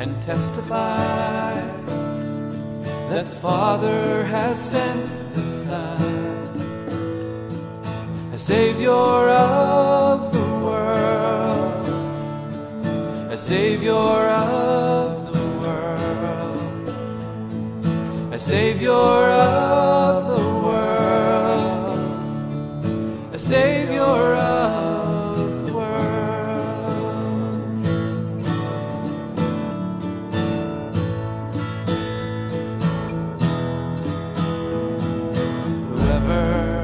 and testify that the Father has sent the Son, a Savior of the world, a Savior of the world, a Savior of the world, a Savior of the world. Whoever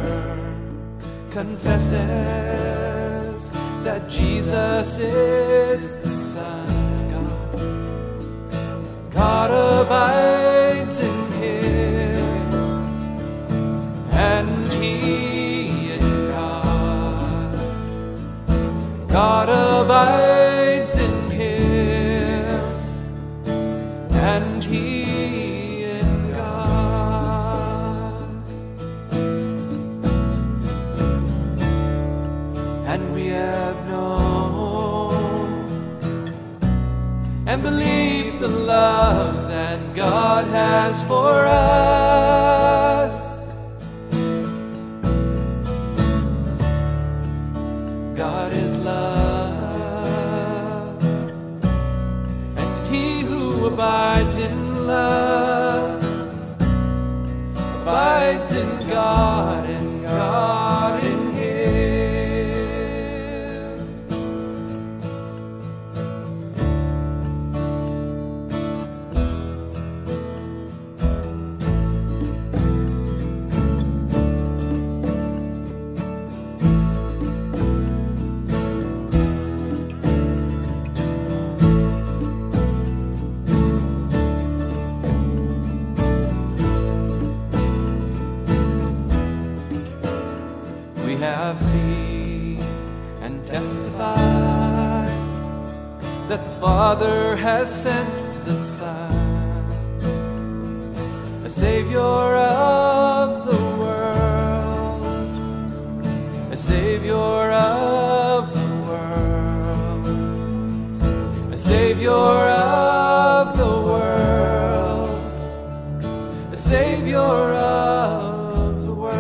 confesses that Jesus is the Son of God, God abides in him, and he in God. God abides in him, and he in God. And we have known and believed the love that God has for us. God is love, and he who abides in love abides in God, and God in him. We have seen and testified that the Father has sent the Son, a Savior of the world, a Savior of the world, a Savior of the world, a Savior of the world.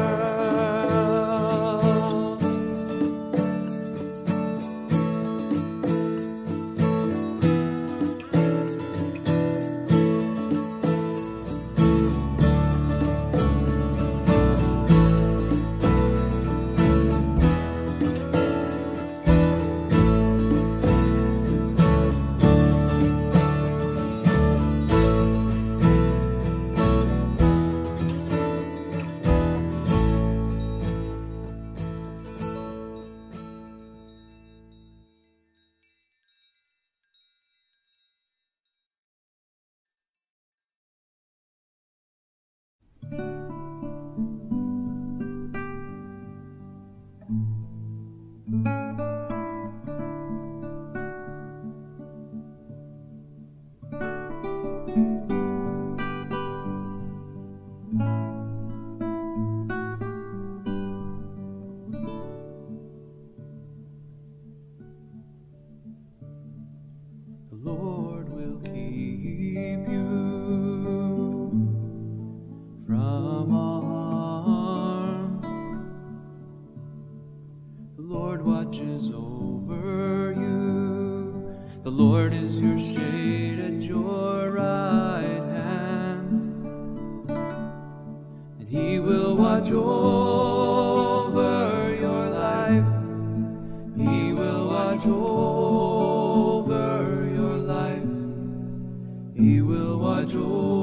The Lord will keep you from harm. The Lord watches over you. The Lord is your shade at your right hand, and he will watch over your life. He will watch over your life. He will watch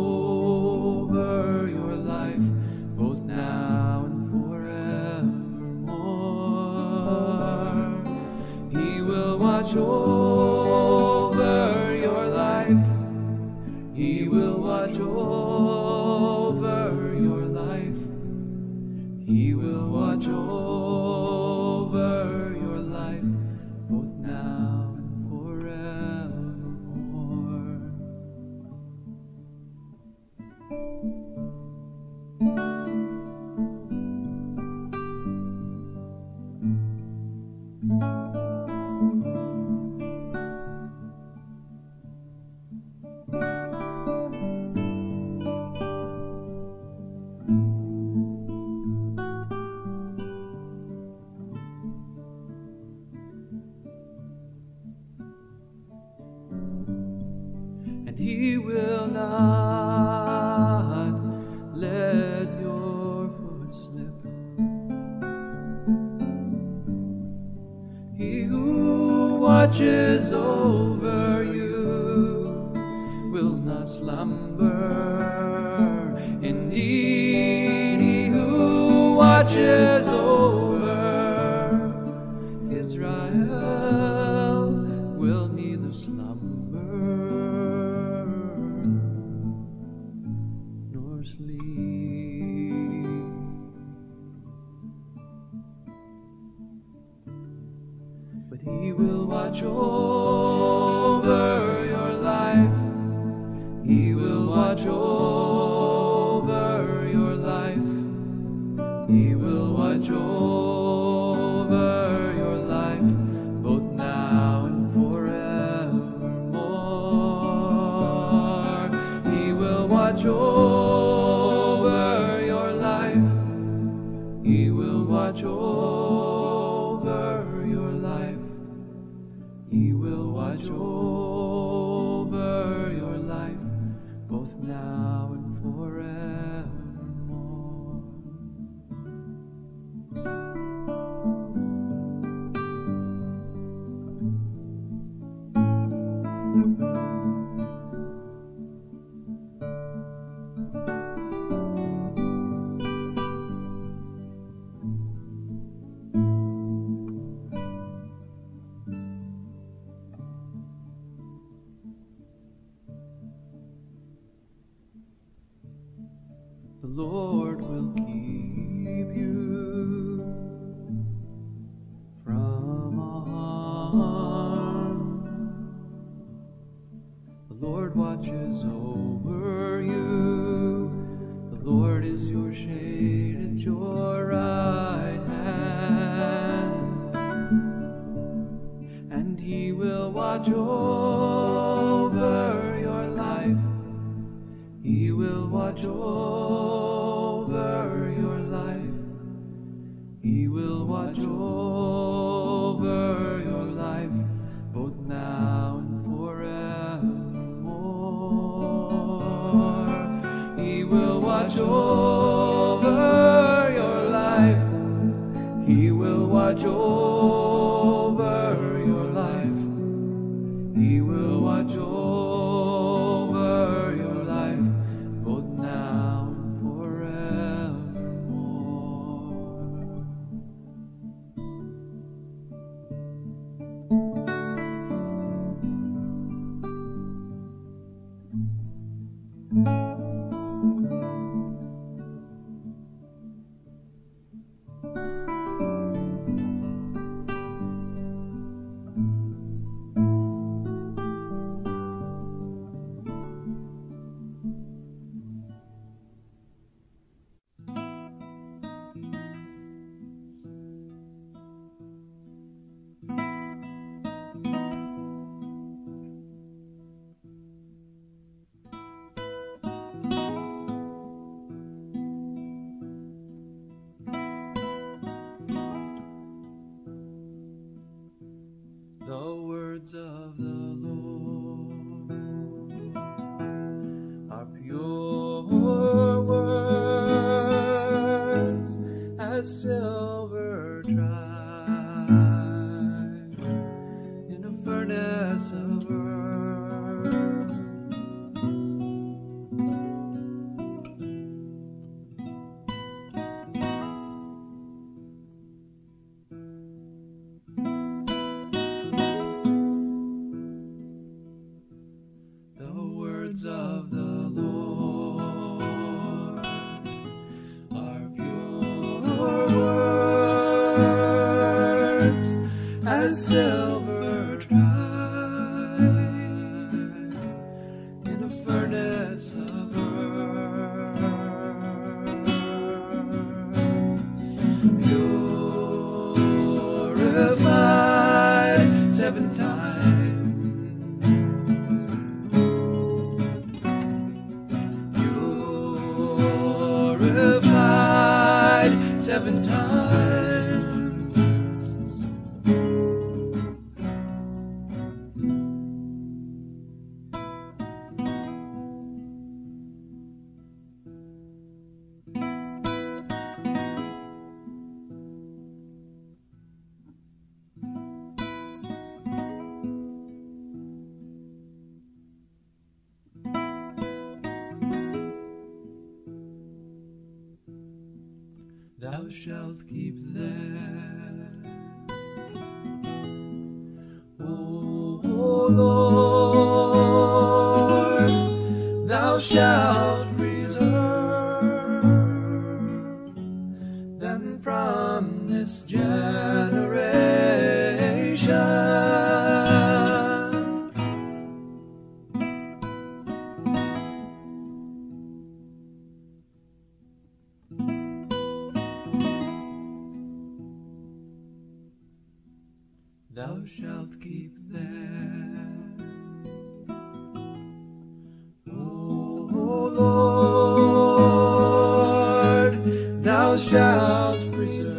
over your life, both now and forevermore. He will watch over your life. He will watch over your life. He will He will not let your foot slip. He who watches over you will not slumber. Indeed, he who watches over Israel will neither slumber nor sleep. But he will watch over your life. He will watch over your life. He will watch over your life, both now and forevermore. He will watch over your life. He will watch over your life. He will watch over your life, both now and forevermore. The Lord will keep you from harm. The Lord watches over you. The Lord is your shade at your right hand, and he will watch over your life. He will watch over your life. He will watch over your life, both now and forevermore. He will watch over your life. He will watch over your life. He will watch over your life, both now and forevermore. The words of the Lord are pure words as silver tried in a furnace of earth. The words of the Lord are pure words as silver tried in a furnace of earth. Purified 7 times. Purified 7 times. shalt keep them. O Lord, thou shalt preserve them from this generation. Thou shalt keep them. O Lord, thou shalt preserve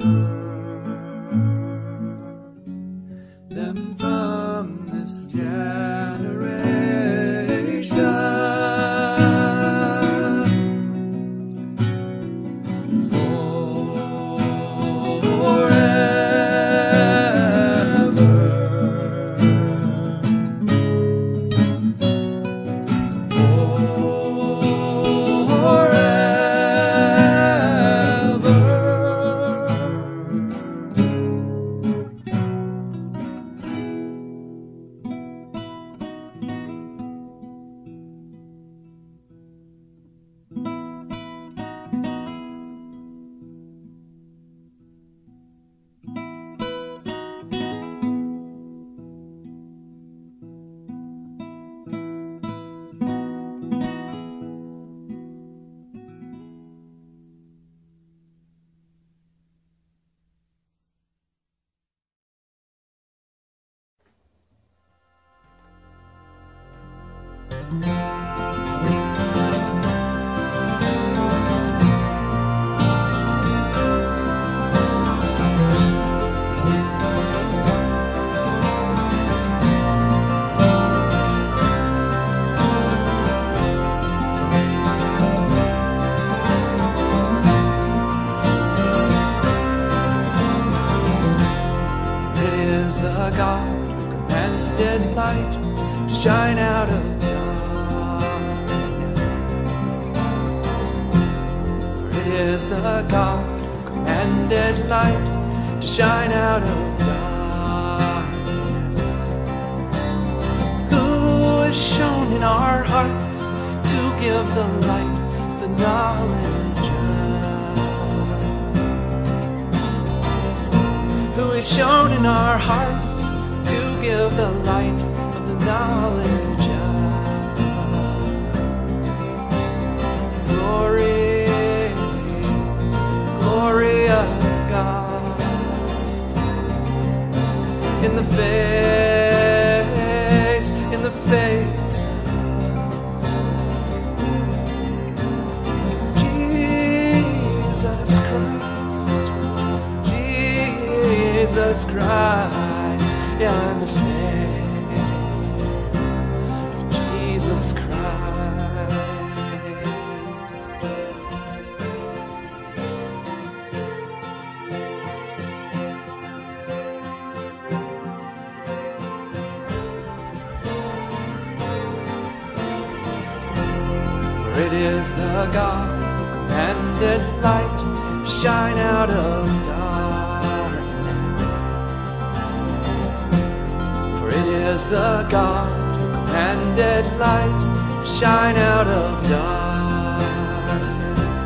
them from this generation. Shine out of darkness. For it is the God who commanded light to shine out of darkness, who is shown in our hearts to give the light, the knowledge of, who is shown in our hearts to give the light, knowledge of glory, glory of God in the face, in the face of Jesus Christ, Jesus Christ, yeah, in the face. Jesus Christ. For it is the God who commanded light to shine out of darkness. For it is the God commanded light to shine out of darkness,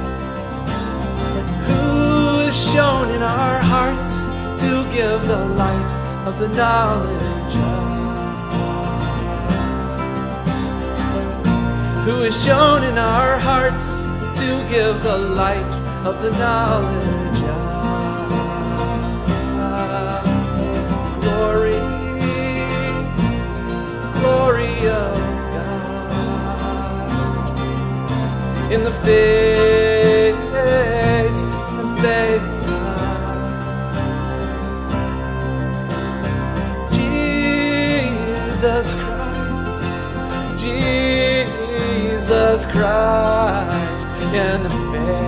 who is shown in our hearts to give the light of the knowledge of, who is shown in our hearts to give the light of the knowledge of glory, glory of God in the face, in the face of Jesus Christ, Jesus Christ in the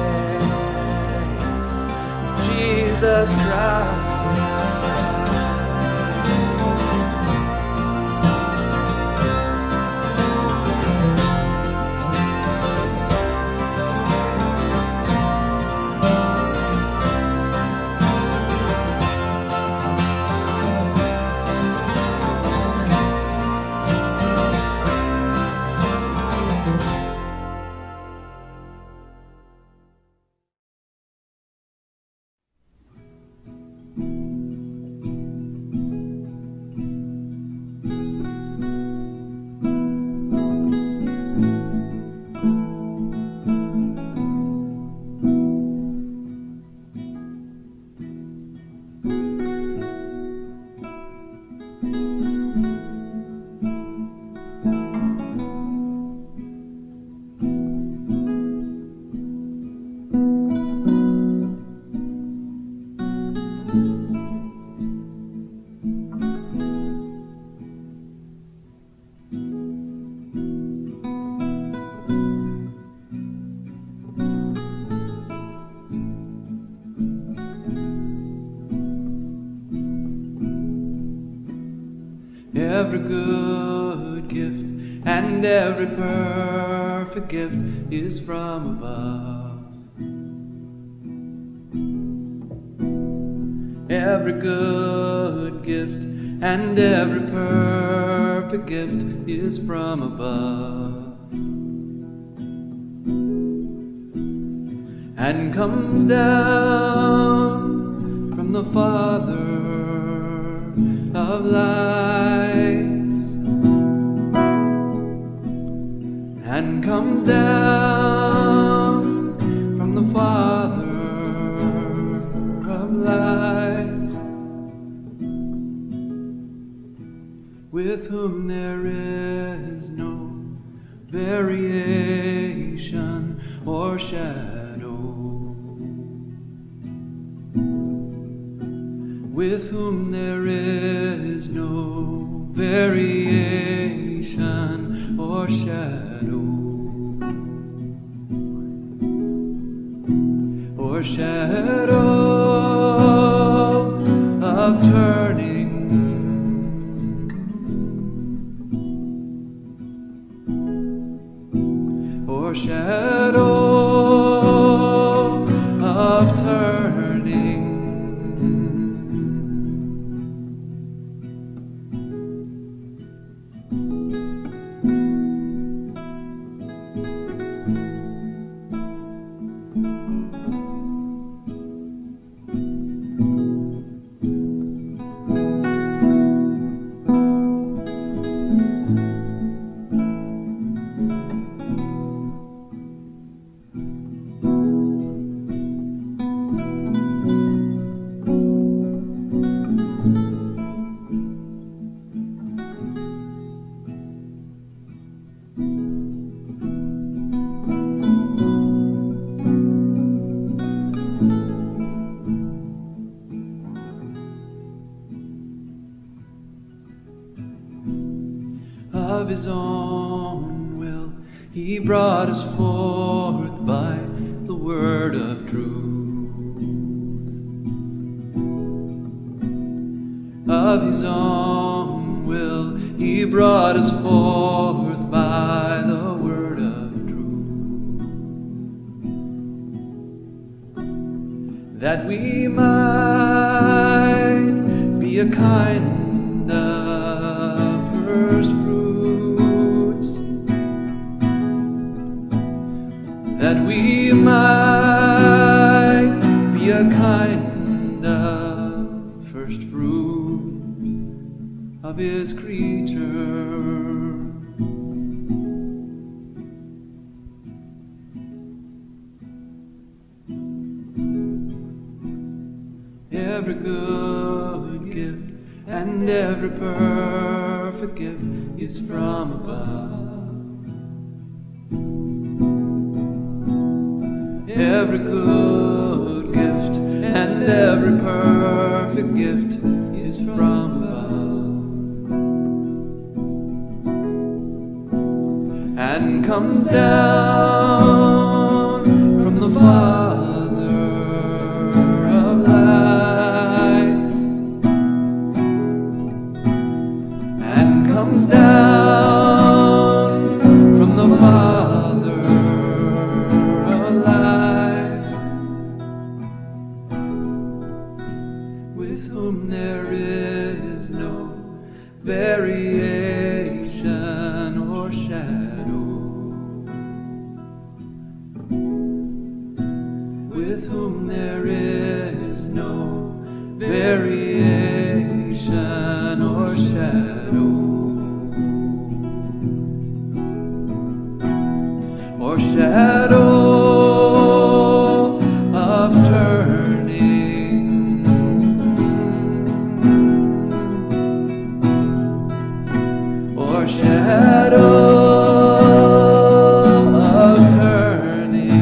face of Jesus Christ. Every good gift and every perfect gift is from above. Every good gift and every perfect gift is from above, and comes down from the Father of lights, and comes down from the Father of lights, with whom there is no variation or shadow, with whom there is no variation or shadow, or shadow of turning, or shadow of turning. Of his own will he brought us forth by the word of truth. Of his own will he brought us forth by the word of truth, that we might be a kind of first fruits, that we might be a kind of first fruits of his creature. Every good gift and every perfect gift is from above. Every good gift and every perfect gift is from above, and comes down from the Father of lights, and comes down from the Father of lights, with whom there is no variation or shadow, with whom there is no variation or shadow, or shadow of turning, or shadow of turning.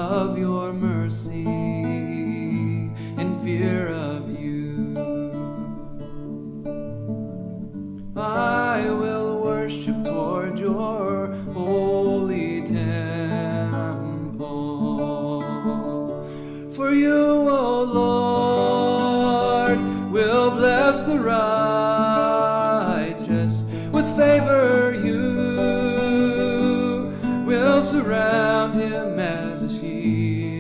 of your mercy, in fear of you. I will worship toward your holy temple. For you, O Lord, will bless the righteous. With favor you will surround him as a shield.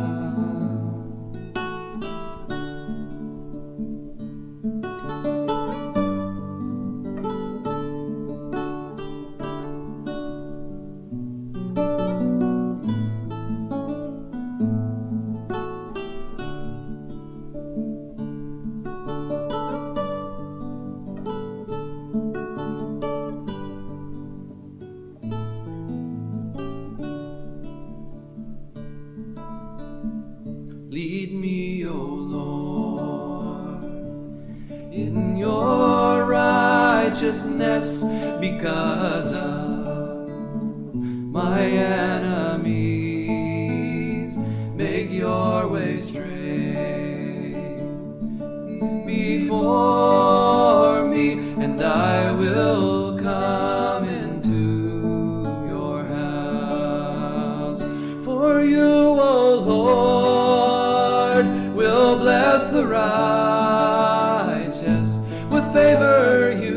Lead me, O Lord, in your righteousness because of my enemies. Make your way straight before me, and I will come into your house. For you, O Lord, will bless the righteous. With favor you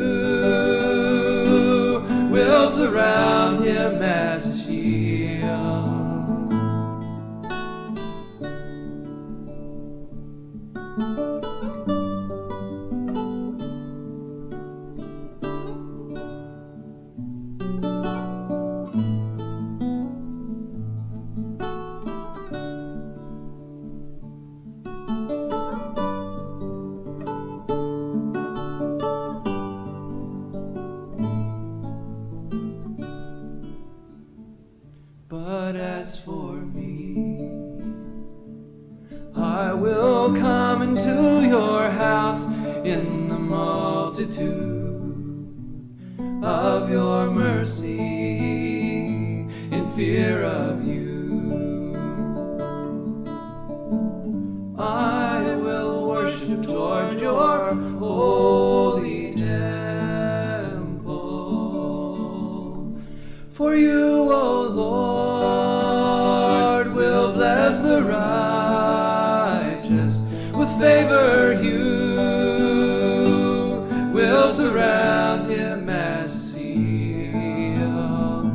will surround him as a shield. But as for me, I will come into your house in the multitude of your mercy, in fear of you. I will worship toward your holy temple. For you, O Lord, will bless the righteous. With favor you will surround him as a shield.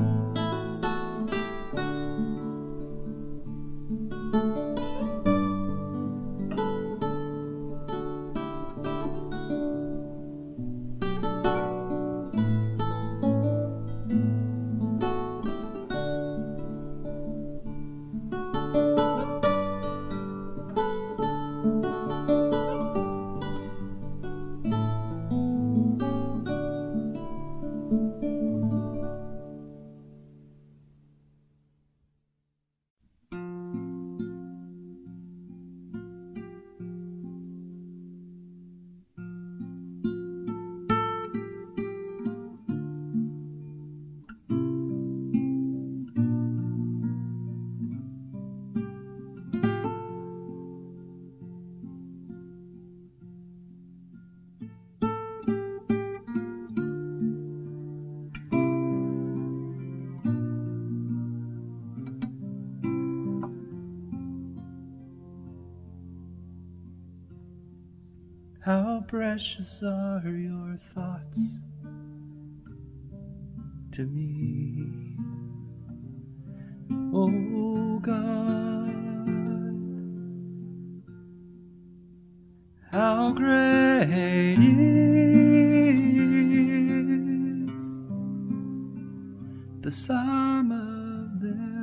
How precious are your thoughts to me, O God. How great is the sum of them.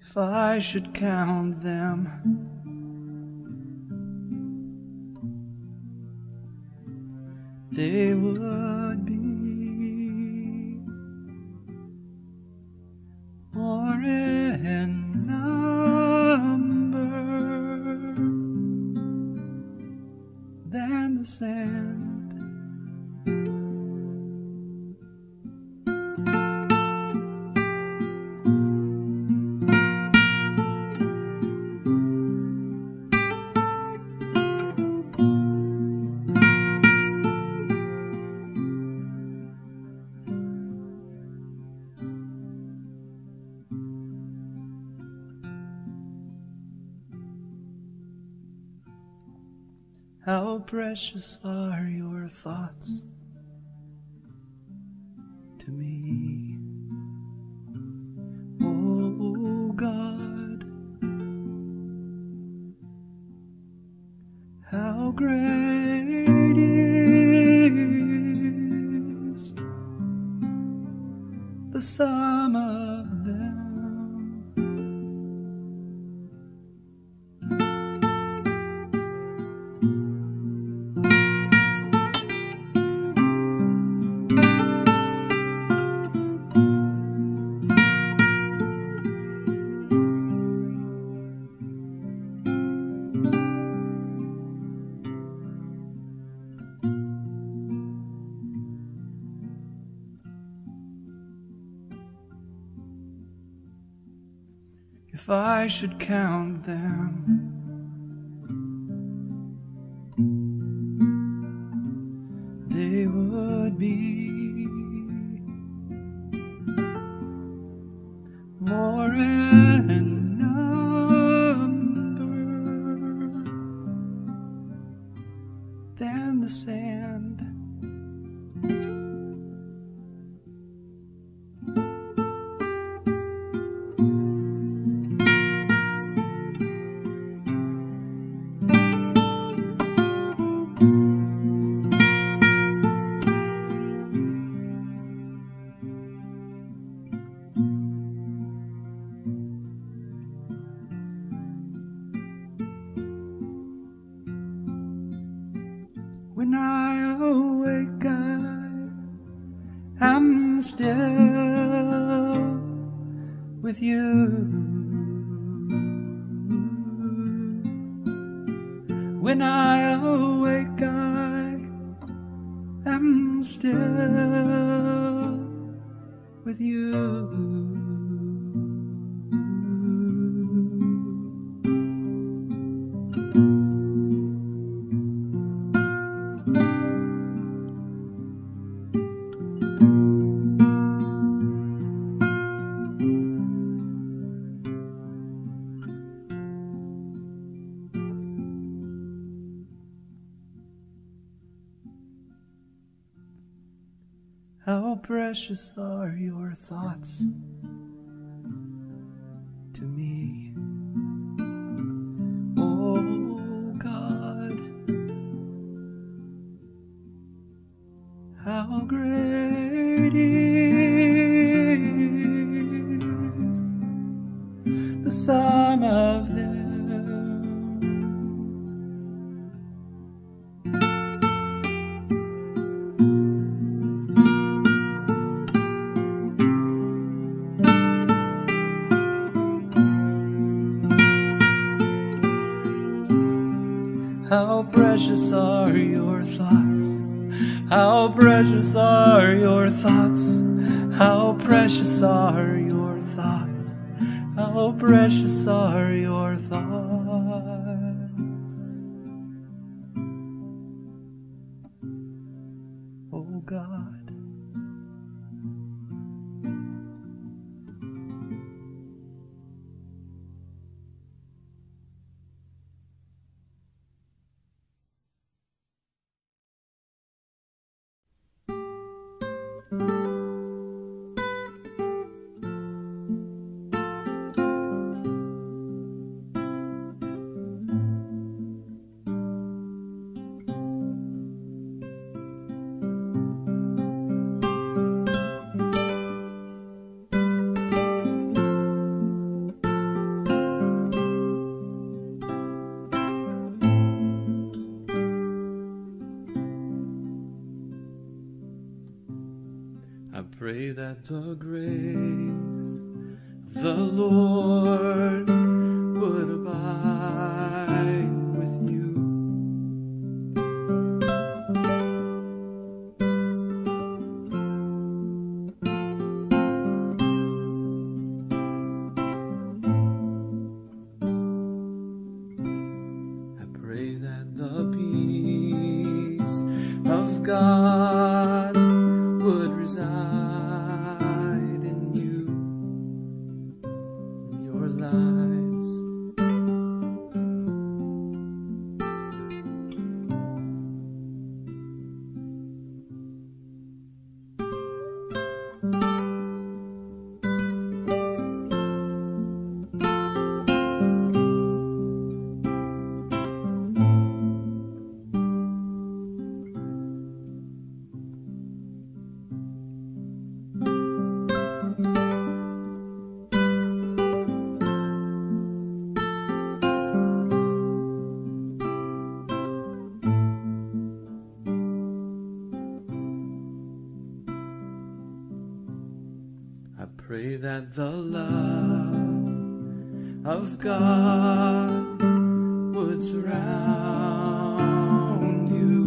If I should count them, they would be more in number than the sand. How precious are your thoughts to me, oh God. How great is the sum of them. If I should count them, they would be more in number than the sand. When I awake, I'm still with you. When I awake, I'm still with you. How precious are your thoughts to me, oh God. How great is the sum of them. How precious are your thoughts? How precious are your thoughts? How precious are your thoughts? How precious are your thoughts? Oh God. that the grace of the Lord would abide with you. I pray that the peace of God would reside in you, in your lives. I pray that the love of God would surround you.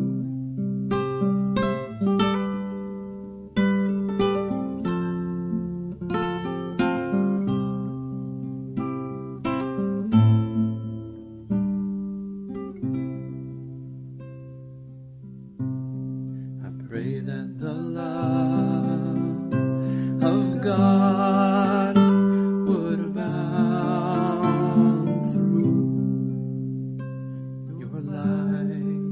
I pray that the love of God would abound through your life.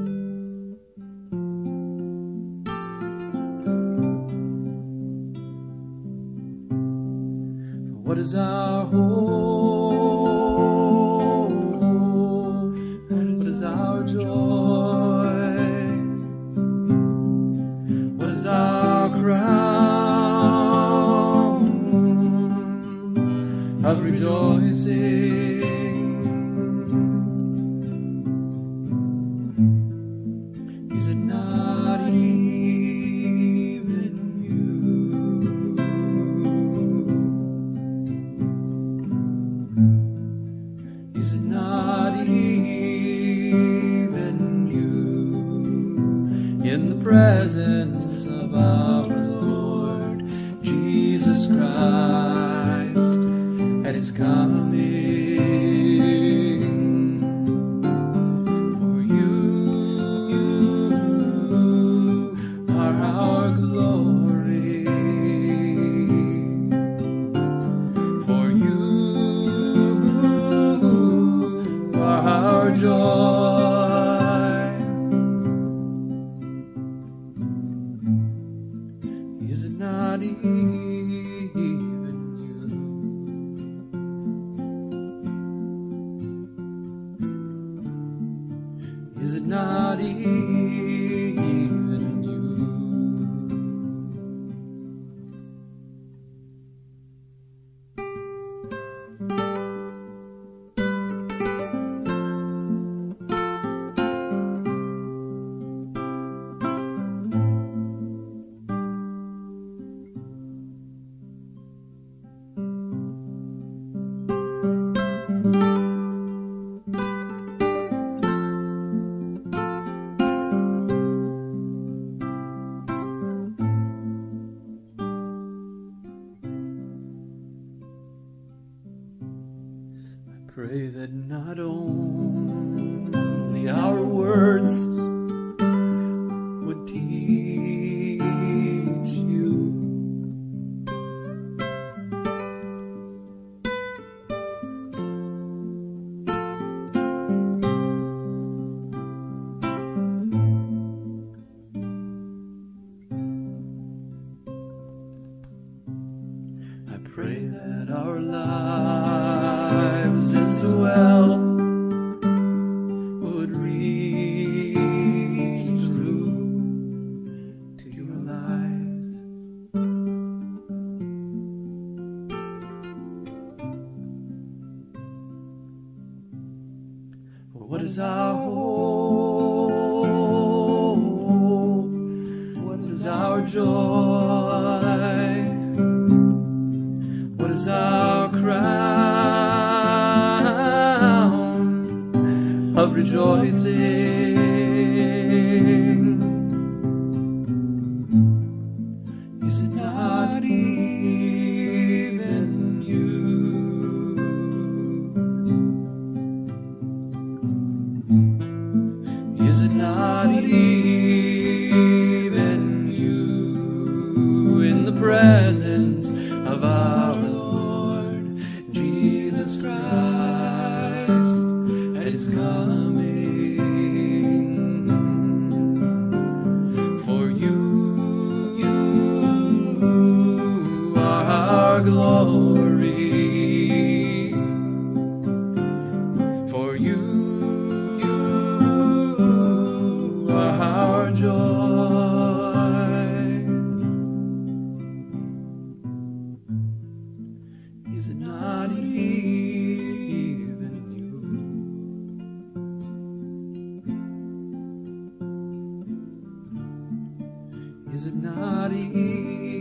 For what is our hope? And what is our joy? What is our crown of rejoicing? Is it not even you? Is it not even you in the presence of our Lord Jesus Christ at His coming? For you are our glory. For you are our joy. Is it not even you? Is it not even you? Pray that not only our words would teach you, I pray that our lives as well would reach through to your lives. For what is our hope? What is our joy? of rejoicing. Is it not even you? Is it not even you in the presence of our Lord Jesus Christ at His coming? For you are our glory. For you are our joy. Is it not even you? Is it not even you?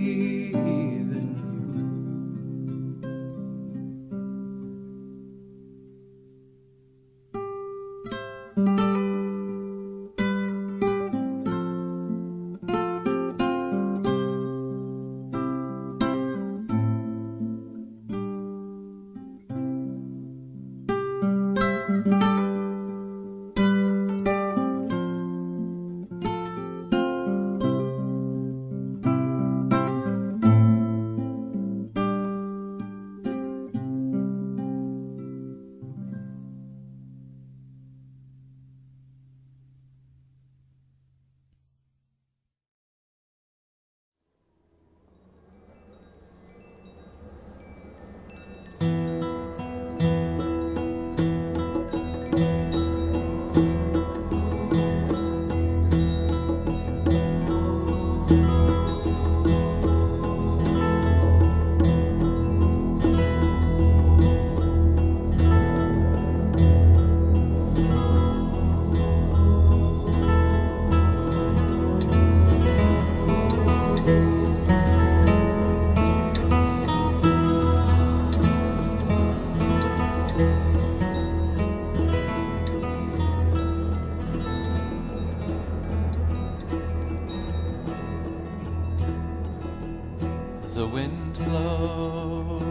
The wind blows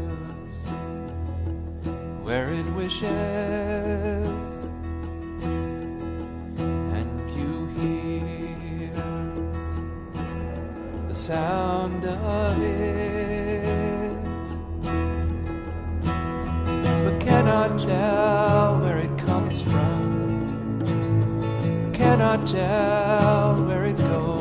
where it wishes, and you hear the sound of it, but cannot tell where it comes from, cannot tell where it goes.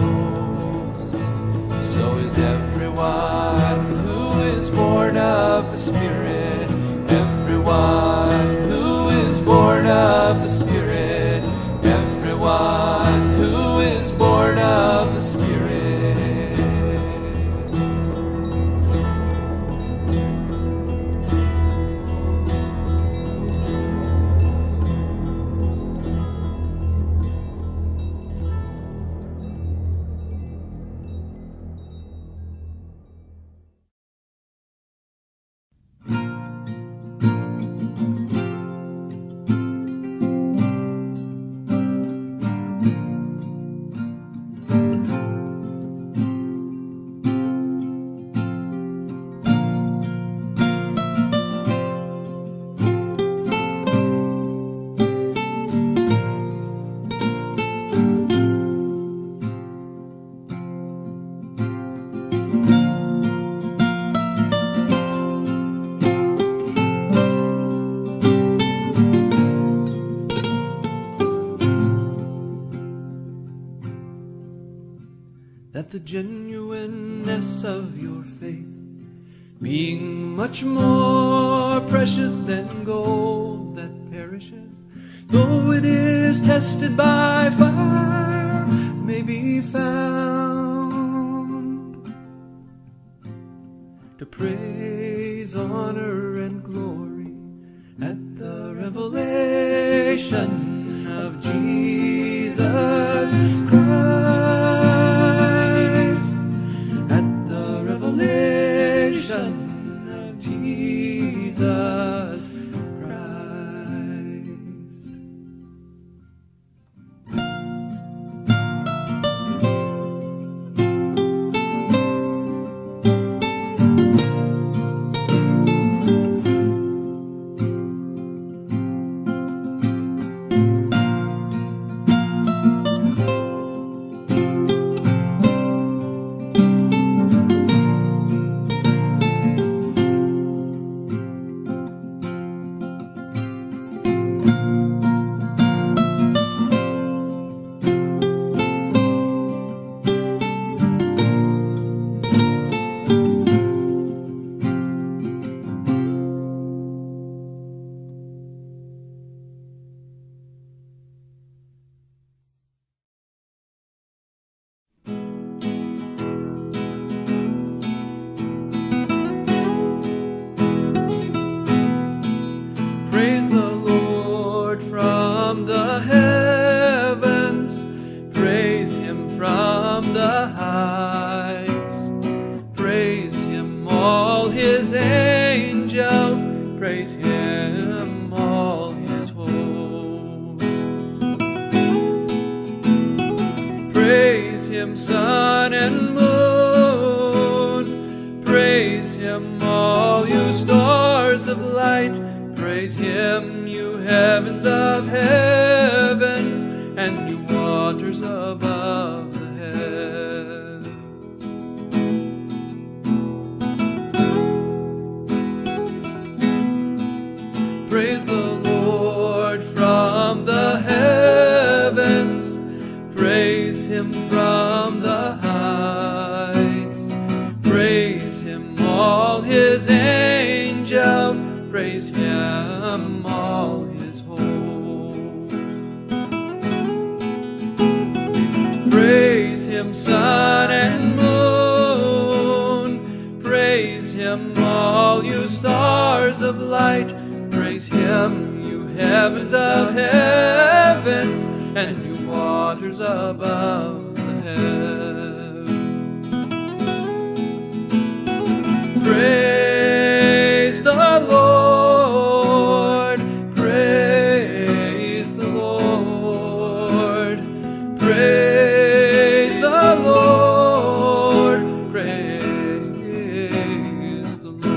So is everyone who is born of the Spirit, everyone who is born of the Spirit, everyone who is born of the Spirit. That the genuineness of your faith, being much more precious than gold that perishes, though it is tested by fire, may be found to praise, honor, and glory at the revelation of Jesus Christ. Of Jesus Christ. his angels, praise him, all his hosts. Praise him, sun and moon, praise him, all you stars of light, praise him, you heavens of heavens, and you waters above the heavens. Praise the Lord from the heavens, praise him from the heights, praise him all his angels, praise him all his hosts. Praise him, sun and moon, praise him, all you stars of light, praise him, you heavens of heavens, and you waters above the heavens. Praise the Lord, praise the Lord, praise the Lord, praise the Lord.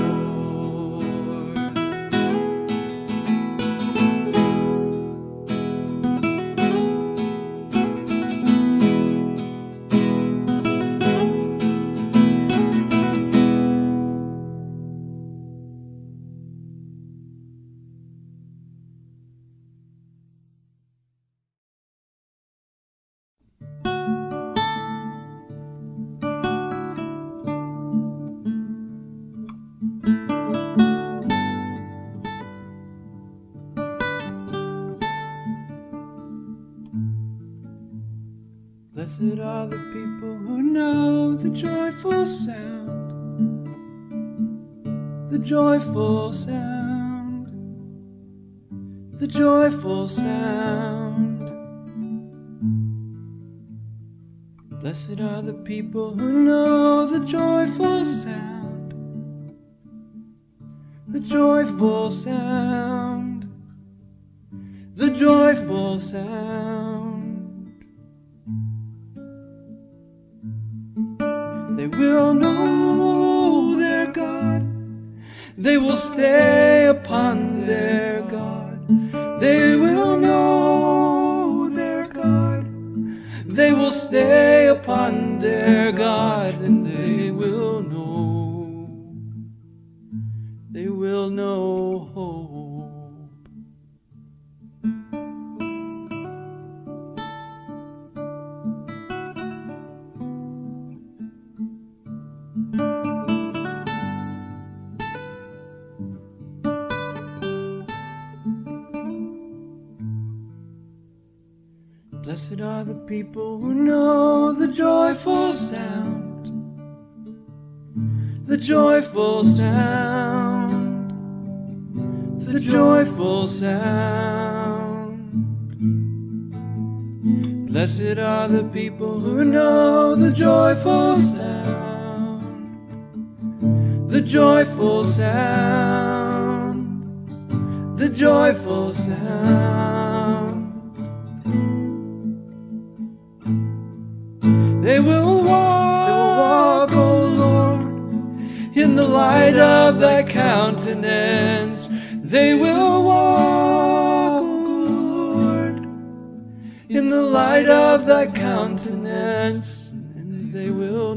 Blessed are the people who know the joyful sound, the joyful sound, the joyful sound. Blessed are the people who know the joyful sound, the joyful sound, the joyful sound. They will know their God, they will stay upon their God. They will know their God, they will stay upon their God, and they will know hope. Blessed are the people who know the joyful sound, the joyful sound, the joyful sound. Blessed are the people who know the joyful sound, the joyful sound, the joyful sound. They will walk, O Lord, in the light of thy countenance. They will walk, O Lord, in the light of thy countenance, and they will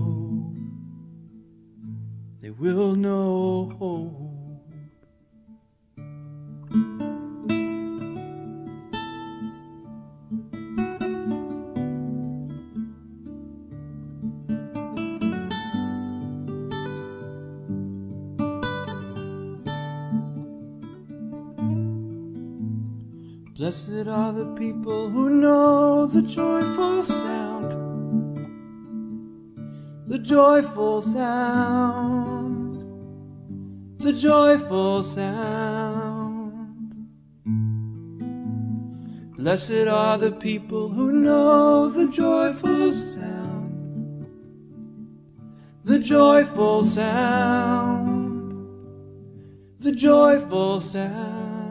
know hope. Blessed are the people who know the joyful sound, the joyful sound, the joyful sound. Blessed are the people who know the joyful sound, the joyful sound, joyful sound.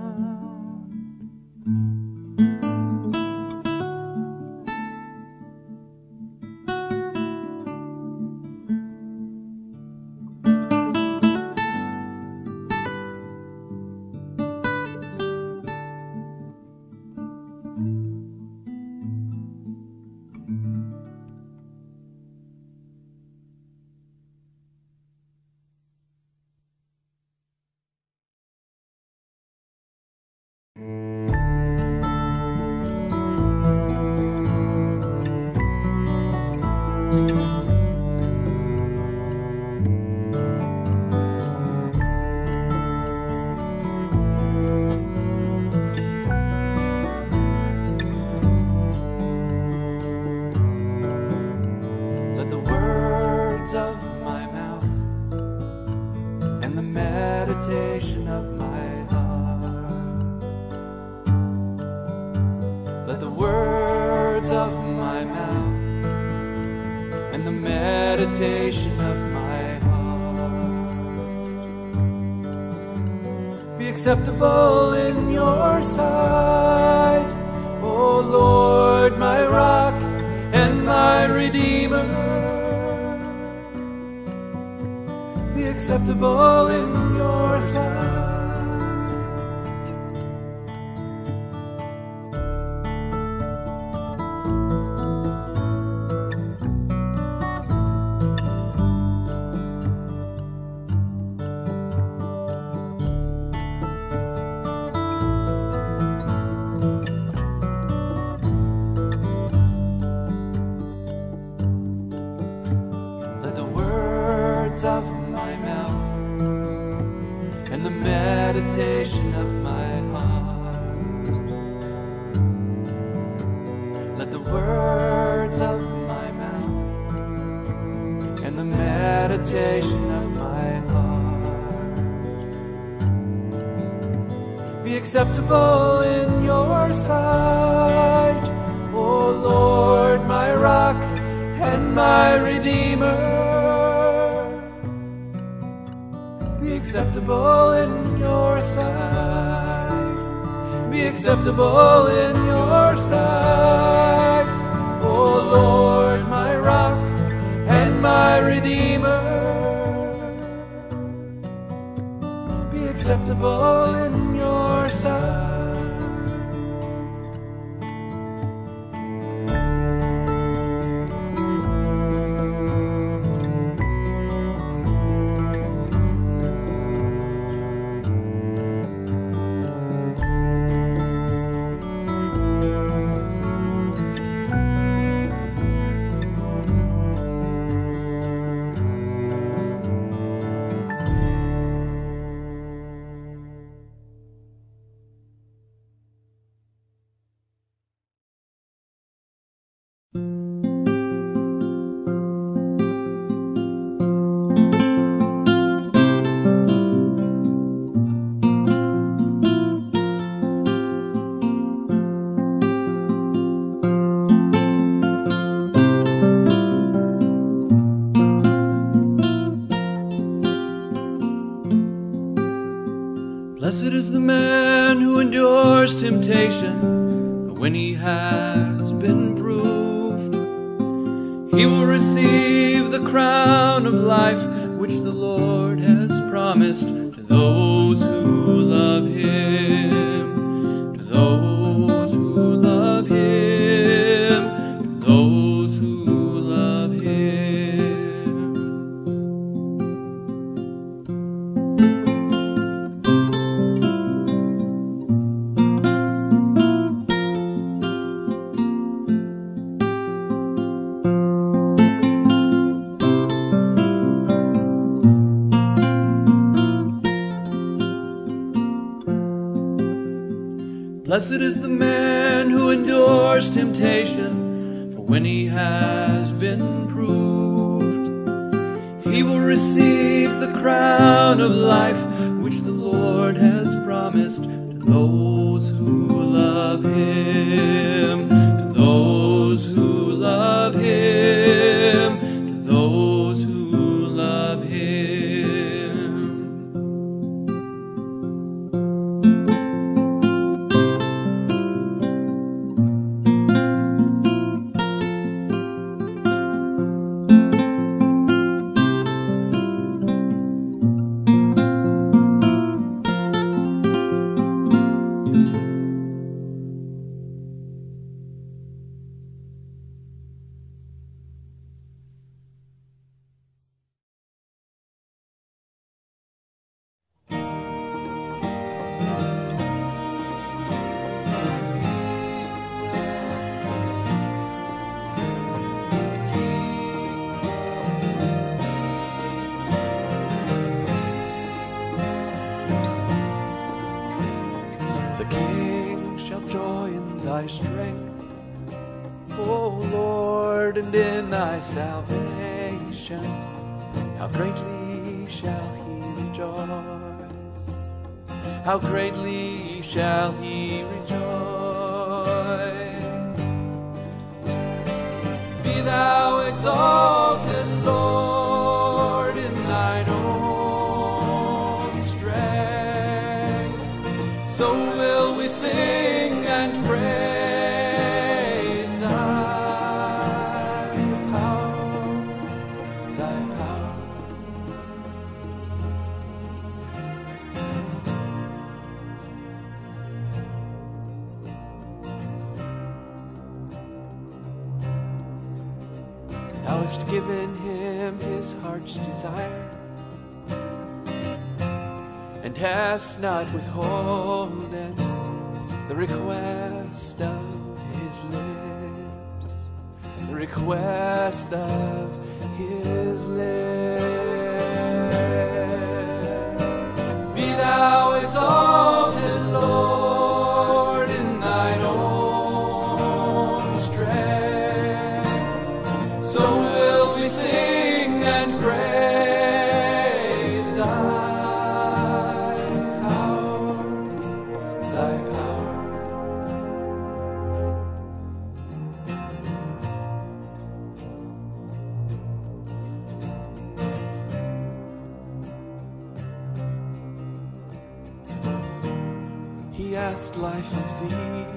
Let the words of my mouth and the meditation of my heart, let the words of my mouth and the meditation of my heart be acceptable in your sight, O Lord, my rock and my Redeemer. Be acceptable in your sight. Of my mouth and the meditation of my heart, let the words of my mouth and the meditation of my heart be acceptable in your sight, O Lord, my rock and my Redeemer. Be acceptable in your sight. Be acceptable in your sight, O Lord, my rock and my Redeemer. Be acceptable in your sight. Blessed is the man who endures temptation, but when he has been proved, he will receive the crown of life which the Lord has promised to those who love him, to those who love him, to those who love him. Blessed is the man who endures temptation, for when he has been proved, he will receive the crown of life which the Lord has promised to those who love him, to those who love him, to those who love him. my strength, O Lord, and in thy salvation, how greatly shall he rejoice, how greatly shall he rejoice. Be thou exalted, Lord, in thine own strength, so will we sing and praise thy power, thy power. Thou hast given him his heart's desire, and hast not withholden the request of his lips, the request of his lips. Be thou exalted, Lord, in thine own strength, so will we sing and praise thy power, thy power. He asked life of thee,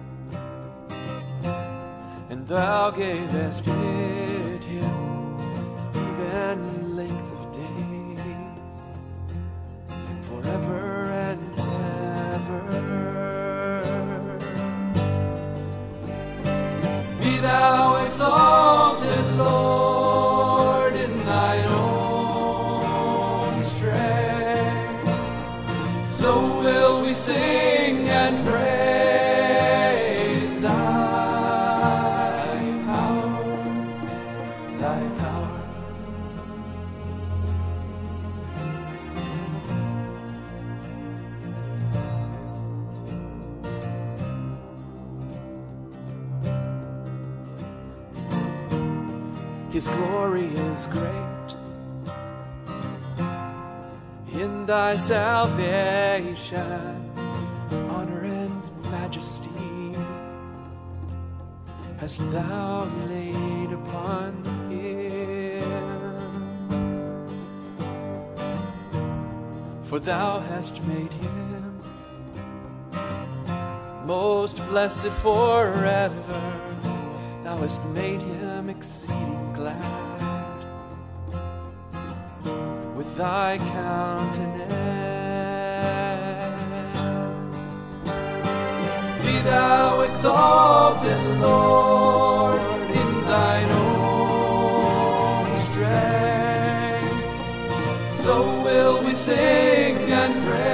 and thou gavest it him, even length of days, forever and ever. Be thou exalted, Lord, in thine own strength, so will we sing and praise thy power, thy power. His glory is great in thy salvation, honor and majesty hast thou laid upon him. For thou hast made him most blessed forever. Thou hast made him exceeding glad with thy countenance. Be thou exalted, Lord, in thine own strength, so will we sing and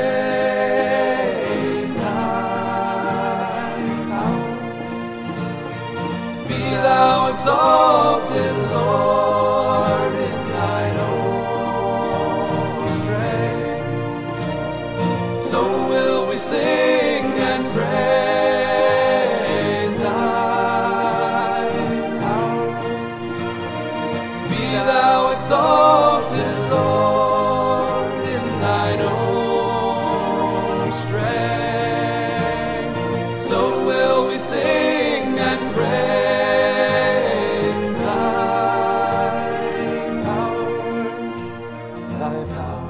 praise thy power. Be thou exalted, Lord, in thine own strength, so will we sing and praise thy power. Be thou exalted, Lord, in thine own strength, so will we sing and praise thy power, thy power.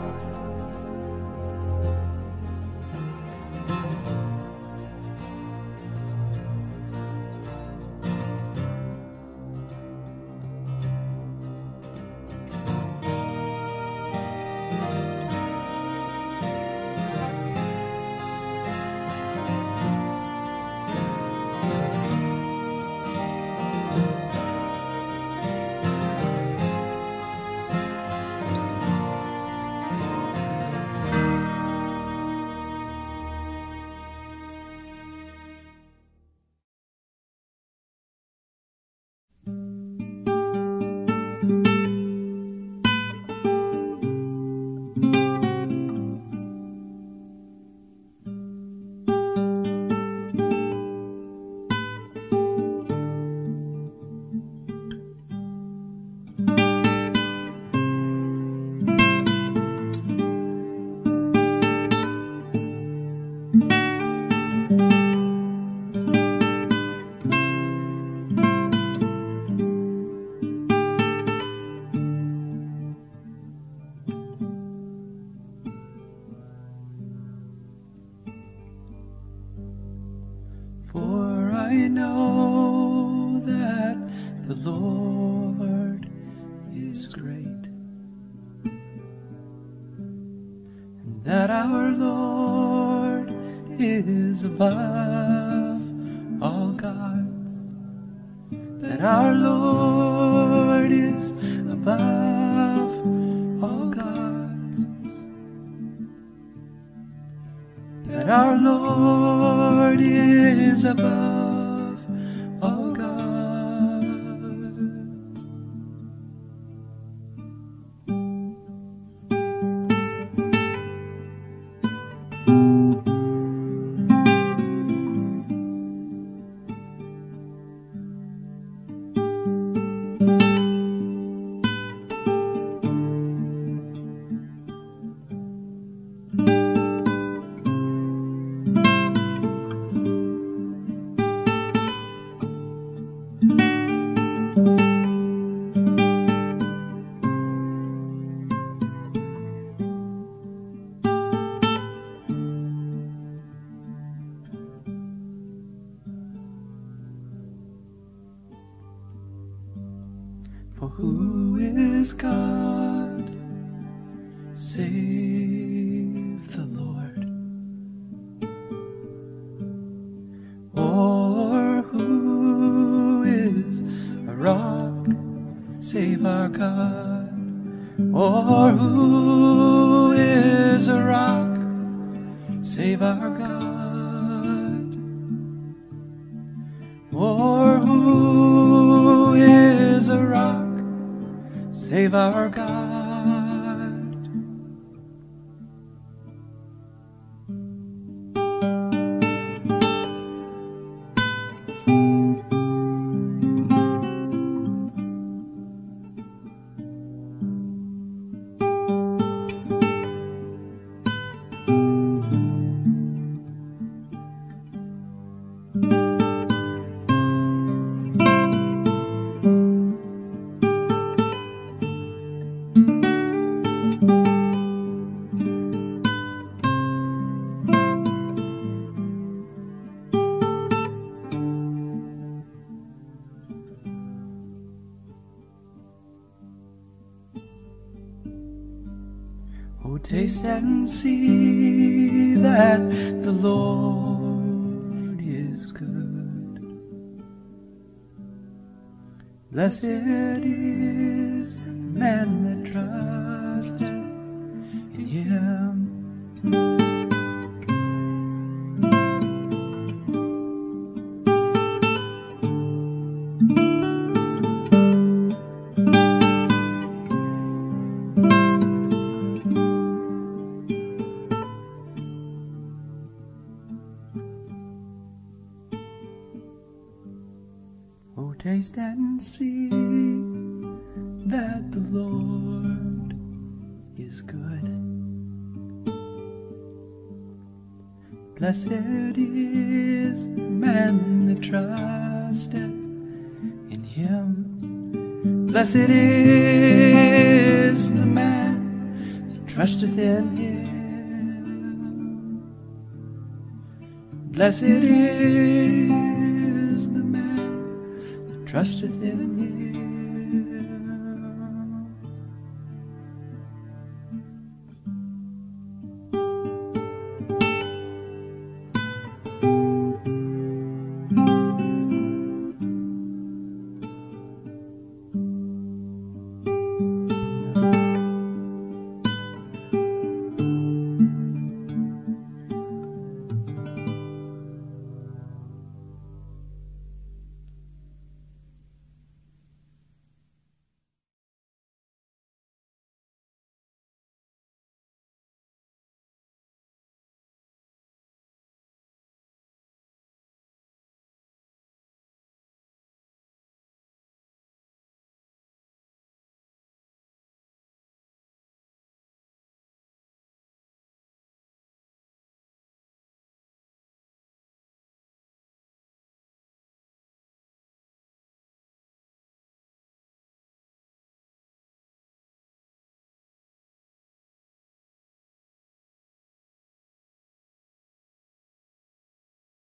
know that the Lord is great, and that our Lord is above all gods, that our Lord is above all gods, that our Lord is above all gods. For who is God save the Lord? Or who is a rock save our God? Or who is a rock save our God? Or who is a rock save our God? Oh, taste and see that the Lord is good. Blessed is the man that trusteth in Him. Oh, taste and see that the Lord is good. Blessed is the man that trusteth in Him. Blessed is the man that trusteth in Him. Blessed is the man trusteth in Him.